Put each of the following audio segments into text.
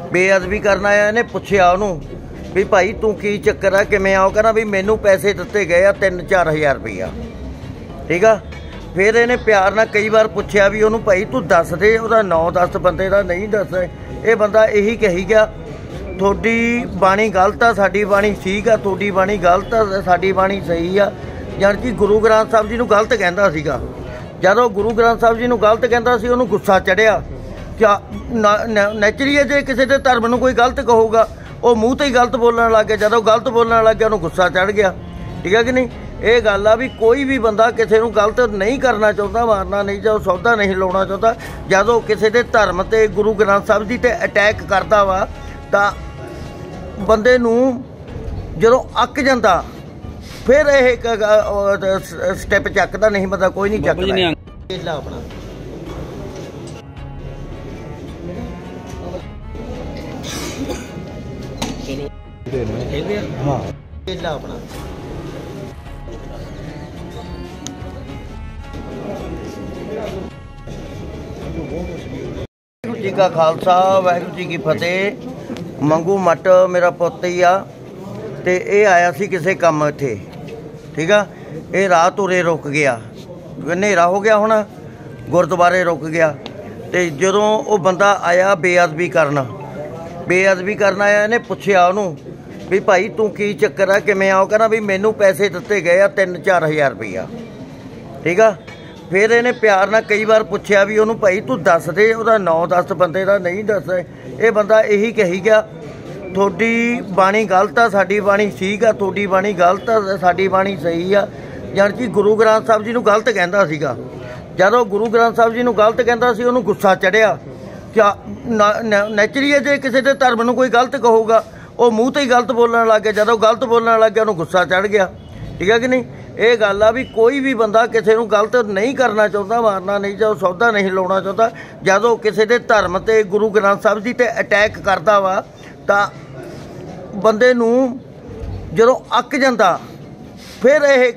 ਬੇਅਦਬੀ ਕਰਨ ਆਇਆ। ਇਹਨੇ ਪੁੱਛਿਆ ਉਹਨੂੰ ਵੀ ਭਾਈ ਤੂੰ ਕੀ ਚੱਕਰ ਆ, ਕਿਵੇਂ ਆ? ਉਹ ਕਹਿੰਦਾ ਵੀ ਮੈਨੂੰ ਪੈਸੇ ਦਿੱਤੇ ਗਏ ਆ 3-4 ਹਜ਼ਾਰ ਰੁਪਈਆ, ਠੀਕ ਆ। ਫਿਰ ਇਹਨੇ ਪਿਆਰ ਨਾਲ ਕਈ ਵਾਰ ਪੁੱਛਿਆ ਵੀ ਉਹਨੂੰ ਭਾਈ ਤੂੰ ਦੱਸ ਦੇ, ਉਹਦਾ ਨਾਂ ਦੱਸ ਬੰਦੇ ਦਾ, ਨਹੀਂ ਦੱਸ। ਇਹ ਬੰਦਾ ਇਹੀ ਕਹੀ ਗਿਆ ਤੁਹਾਡੀ ਬਾਣੀ ਗਲਤ ਆ, ਸਾਡੀ ਬਾਣੀ ਠੀਕ ਆ, ਤੁਹਾਡੀ ਬਾਣੀ ਗਲਤ ਆ, ਸਾਡੀ ਬਾਣੀ ਸਹੀ ਆ। ਜਾਣੀ ਕਿ ਗੁਰੂ ਗ੍ਰੰਥ ਸਾਹਿਬ ਜੀ ਨੂੰ ਗਲਤ ਕਹਿੰਦਾ ਸੀਗਾ। ਜਦੋਂ ਗੁਰੂ ਗ੍ਰੰਥ ਸਾਹਿਬ ਜੀ ਨੂੰ ਗਲਤ ਕਹਿੰਦਾ ਸੀ ਉਹਨੂੰ ਗੁੱਸਾ ਚੜਿਆ। ਕਿਆ ਨੈਚੁਰਲੀ ਹੈ, ਜੇ ਕਿਸੇ ਦੇ ਧਰਮ ਨੂੰ ਕੋਈ ਗਲਤ ਕਹੂਗਾ ਉਹ ਮੂੰਹ ਤੇ ਹੀ ਗਲਤ ਬੋਲਣ ਲੱਗ ਗਿਆ। ਜਦੋਂ ਗਲਤ ਬੋਲਣ ਲੱਗ ਗਿਆ ਉਹਨੂੰ ਗੁੱਸਾ ਚੜ ਗਿਆ, ਠੀਕ ਹੈ ਕਿ ਨਹੀਂ। ਇਹ ਗੱਲ ਆ ਵੀ ਕੋਈ ਵੀ ਬੰਦਾ ਕਿਸੇ ਨੂੰ ਗਲਤ ਨਹੀਂ ਕਰਨਾ ਚਾਹੁੰਦਾ, ਮਾਰਨਾ ਨਹੀਂ ਚਾਹੁੰਦਾ, ਸੌਦਾ ਨਹੀਂ ਲਾਉਣਾ ਚਾਹੁੰਦਾ। ਜਦੋਂ ਕਿਸੇ ਦੇ ਧਰਮ ਤੇ ਗੁਰੂ ਗ੍ਰੰਥ ਸਾਹਿਬ ਜੀ ਤੇ ਅਟੈਕ ਕਰਦਾ ਵਾ ਤਾਂ ਬੰਦੇ ਨੂੰ ਜਦੋਂ ਅੱਕ ਜਾਂਦਾ ਫਿਰ ਇਹ ਸਟੈਪ ਚੱਕਦਾ, ਨਹੀਂ ਬੰਦਾ ਕੋਈ ਨਹੀਂ ਚੱਕਦਾ। ਆਪਣਾ हाँ अपना वाहिगुरू जी का खालसा वाहिगुरू जी की फतेह। मंगू मट मेरा पुत्त ही आ ते ये आया सी किसे काम इत्थे, ठीक आ। ये रात उरे रुक गया, हनेरा हो गया होना, गुरुद्वारे रुक गया। ते जदों वो बंदा आया बेअदबी करन आया, इहने पुछया ਉਹਨੂੰ भी भाई तू की चक्कर आ, किवें आ? कहना भी मैनू पैसे दिते गए आ 3-4 हज़ार रुपया, ठीक आ। फिर इहने प्यार नाल कई बार पुछया भी ਉਹਨੂੰ भाई तू दस दे, ਉਹਦਾ ਨਾਂ दस बंदे दा, नहीं दस। ये बंदा यही कही गया ਤੁਹਾਡੀ बाणी गलत आ, साडी बाणी ठीक आ, ਤੁਹਾਡੀ बाणी गलत आ, साडी बाणी सही आ। जानी कि गुरु ग्रंथ साहब जी नूं गलत कहंदा सीगा। जदों गुरु ग्रंथ साहब जी नूं गलत कहंदा सी ਉਹਨੂੰ गुस्सा चढ़िया। क्या नैचुरली है, जे किसी के धर्म नूं कोई गलत कहूगा ਉਹ ਮੂੰਹ ਤੇ ਹੀ ਗਲਤ ਬੋਲਣ ਲੱਗ ਗਿਆ। ਜਦੋਂ ਗਲਤ ਬੋਲਣ ਲੱਗ ਗਿਆ ਉਹਨੂੰ ਗੁੱਸਾ ਚੜ ਗਿਆ, ਠੀਕ ਹੈ ਕਿ ਨਹੀਂ। ਇਹ ਗੱਲ ਆ ਵੀ ਕੋਈ ਵੀ ਬੰਦਾ ਕਿਸੇ ਨੂੰ ਗਲਤ ਨਹੀਂ ਕਰਨਾ ਚਾਹੁੰਦਾ, ਮਾਰਨਾ ਨਹੀਂ ਚਾਹੁੰਦਾ, ਸੌਦਾ ਨਹੀਂ ਲਾਉਣਾ ਚਾਹੁੰਦਾ। ਜਦੋਂ ਕਿਸੇ ਦੇ ਧਰਮ ਤੇ ਗੁਰੂ ਗ੍ਰੰਥ ਸਾਹਿਬ ਜੀ ਤੇ ਅਟੈਕ ਕਰਦਾ ਵਾ ਤਾਂ ਬੰਦੇ ਨੂੰ ਜਦੋਂ ਅੱਕ ਜਾਂਦਾ ਫਿਰ ਇਹ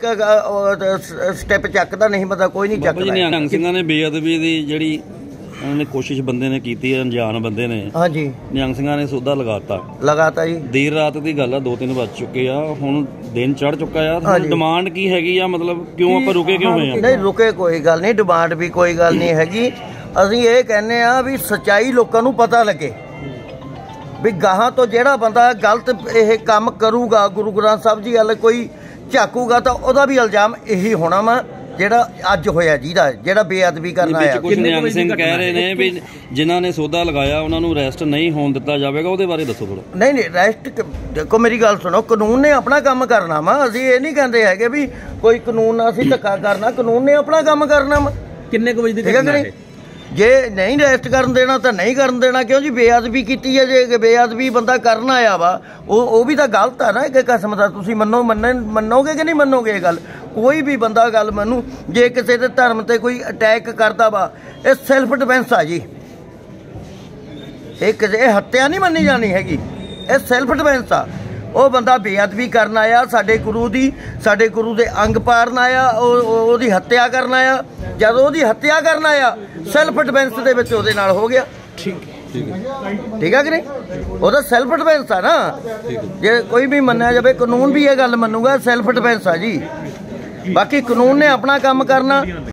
ਸਟੈਪ ਚੱਕਦਾ, ਨਹੀਂ ਬੰਦਾ ਕੋਈ ਨਹੀਂ ਚੱਕਦਾ। ਨਿਹੰਗ ਸਿੰਘਾਂ ਨੇ ਬੇਅਦਬੀ ਦੀ ਜਿਹੜੀ उन्होंने कोशिश बंदे ने की, अनजान बंदे ने, हाँ जी, निहंग सिंघां ने सौदा लगाता जी। देर रात की गल 2-3 बज चुके आ, हुण दिन चढ़ चुका आ। डिमांड की हैगी आ, मतलब क्यों आपां रुके क्यों होए? नहीं रुके कोई गल नहीं, डिमांड भी कोई गल नहीं हैगी। असीं ये कहने आ भी सच्चाई लोकां नूं पता लगे भी गाहां तो जिहड़ा बंदा गलत ये काम करूगा, गुरु ग्रंथ साहब जी वाले कोई झाकूगा तो उहदा भी इल्जाम यही होना वा ਜਿਹੜਾ ਅੱਜ ਹੋਇਆ, ਜਿਹੜਾ ਬੇਅਦਬੀ ਕਰਨ ਆਇਆ। ਕੁਝ ਨਿਹੰਗ ਸਿੰਘ ਕਹਿ ਰਹੇ ਨੇ ਵੀ ਜਿਨ੍ਹਾਂ ਨੇ ਸੌਦਾ ਲਗਾਇਆ ਉਹਨਾਂ ਨੂੰ ਅਰੈਸਟ ਨਹੀਂ ਹੋਣ ਦਿੱਤਾ ਜਾਵੇਗਾ, ਉਹਦੇ ਬਾਰੇ ਦੱਸੋ ਥੋੜਾ। ਨਹੀਂ ਅਰੈਸਟ ਦੇਖੋ, ਮੇਰੀ ਗੱਲ ਸੁਣੋ, ਕਾਨੂੰਨ ਨੇ ਆਪਣਾ ਕੰਮ ਕਰਨਾ ਵਾ। ਅਸੀਂ ਇਹ ਨਹੀਂ ਕਹਿੰਦੇ ਹੈਗੇ ਵੀ ਕੋਈ ਕਾਨੂੰਨ ਨਾਲ ਅਸੀਂ ਧੱਕਾ ਕਰਨਾ, ਕਾਨੂੰਨ ਨੇ ਆਪਣਾ ਕੰਮ ਕਰਨਾ ਵਾ। ਕਿੰਨੇ ਕੁ ਵਜੇ ਦੀ ਘਟਨਾ ਹੈ? ਜੇ ਨਹੀਂ ਅਰੈਸਟ ਕਰਨ ਦੇਣਾ ਤਾਂ ਨਹੀਂ ਕਰਨ ਦੇਣਾ। ਕਿਉਂ ਜੀ? ਬੇਅਦਬੀ ਕੀਤੀ ਹੈ। ਜੇ ਬੇਅਦਬੀ ਬੰਦਾ ਕਰਨ ਆਇਆ ਵਾ ਉਹ ਵੀ ਤਾਂ ਗਲਤ ਆ ਨਾ ਇੱਕ ਕਿਸਮ ਦਾ। ਤੁਸੀਂ ਮੰਨੋਗੇ ਕਿ ਨਹੀਂ ਮੰਨੋਗੇ ਇਹ ਗੱਲ? ਕੋਈ ਵੀ ਬੰਦਾ ਗੱਲ ਮੰਨੂ, ਜੇ ਕਿਸੇ ਦੇ ਧਰਮ ਤੇ ਕੋਈ ਅਟੈਕ ਕਰਦਾ ਵਾ ਇਹ ਸੈਲਫ ਡਿਫੈਂਸ ਆ ਜੀ। ਇਹ ਕਿਸੇ ਹੱਤਿਆ ਨਹੀਂ ਮੰਨੀ ਜਾਣੀ ਹੈਗੀ, ਇਹ ਸੈਲਫ ਡਿਫੈਂਸ ਆ। ਉਹ ਬੰਦਾ ਬੇਅਦਬੀ ਕਰਨ ਆਇਆ, ਸਾਡੇ ਗੁਰੂ ਦੇ ਅੰਗ ਪਾੜਨ ਆਇਆ, ਉਹਦੀ ਹੱਤਿਆ ਕਰਨ ਆਇਆ। ਜਦੋਂ ਉਹਦੀ ਹੱਤਿਆ ਕਰਨ ਆਇਆ ਸੈਲਫ ਡਿਫੈਂਸ ਦੇ ਵਿੱਚ ਉਹਦੇ ਨਾਲ ਹੋ ਗਿਆ, ਠੀਕ ਹੈ ਕਿ ਨਹੀਂ? ਉਹਦਾ ਸੈਲਫ ਡਿਫੈਂਸ ਆ ਨਾ। ਜੇ ਕੋਈ ਵੀ ਮੰਨਿਆ ਜਾਵੇ, ਕਾਨੂੰਨ ਵੀ ਇਹ ਗੱਲ ਮੰਨੂਗਾ, ਸੈਲਫ ਡਿਫੈਂਸ ਆ ਜੀ। ਬਾਕੀ ਕਾਨੂੰਨ ਨੇ ਆਪਣਾ ਕੰਮ ਕਰਨਾ।